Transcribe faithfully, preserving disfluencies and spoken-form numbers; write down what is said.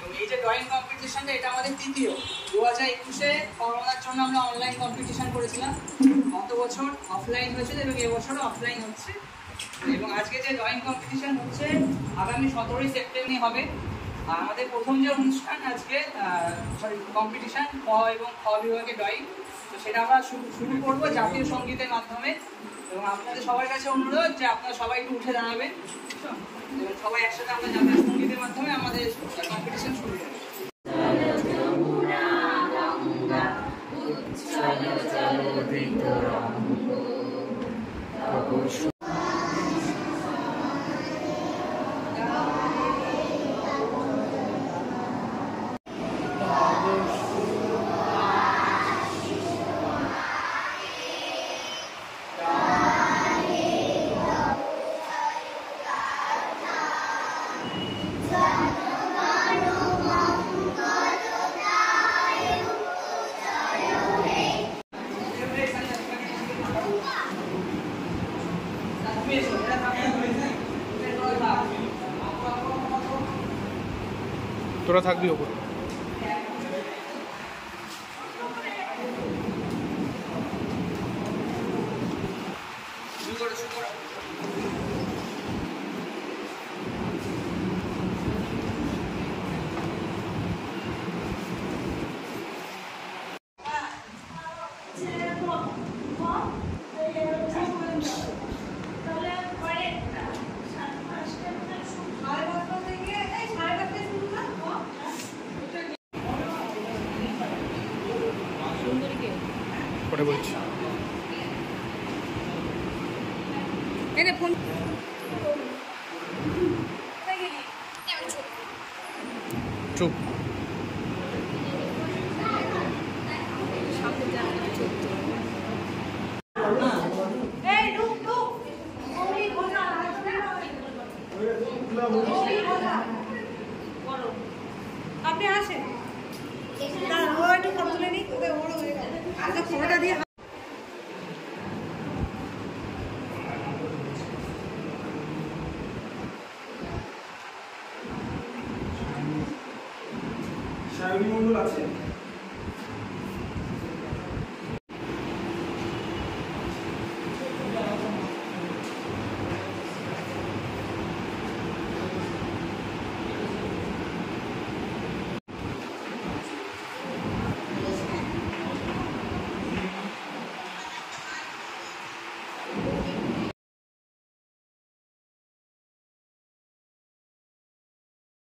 এই যে ড্রয়িং কম্পিটিশনটা এটা আমাদের তৃতীয়। দু হাজার একুশে করোনার জন্য আমরা অনলাইন কম্পিটিশন করেছিলাম, গত বছর অফলাইন হয়েছিল এবং এবছরও অফলাইন হচ্ছে। এবং আজকে যে ড্রয়িং কম্পিটিশন হচ্ছে আগামী সতেরোই সেপ্টেম্বর হবে। আর আমাদের প্রথম যে অনুষ্ঠান আজকে সরি কম্পিটিশন ক এবং খ বিভাগে ড্রয়িং, তো সেটা আমরা শুরু শুরু করবো জাতীয় সঙ্গীতের মাধ্যমে। এবং আপনাদের সবার কাছে অনুরোধ যে আপনারা সবাই একটু উঠে দাঁড়াবেন এবং সবাই একসাথে আমরা জাতীয় সঙ্গীতের মাধ্যমে আমাদের কম্পিটিশন শুরু করবো। তোরা থাকবি ওপর। পরে বলছি। চুপ। আপনি আসেন ও একটু ফটো তুলে নিই, ওকে ওর হয়ে গেল আচ্ছা ফটোটা দিয়ে সায়নী মণ্ডল আছে।